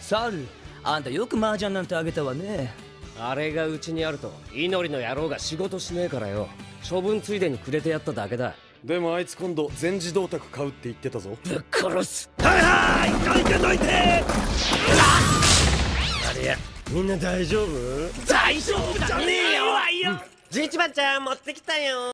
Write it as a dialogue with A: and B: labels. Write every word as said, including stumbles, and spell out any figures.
A: 猿、あんたよく麻雀なんてあげたわね。
B: あれがうちにあると祈りの野郎が仕事しねえからよ。処分ついでにくれてやっただけだ。
C: でもあいつ今度全自動卓買うって言ってたぞ。
B: ぶっ殺す。
D: はいはい、どいてどいて。
B: あれや、みんな大丈夫？
D: 大丈夫じゃねえよ。
B: じゅういちばんちゃん持ってきたよ。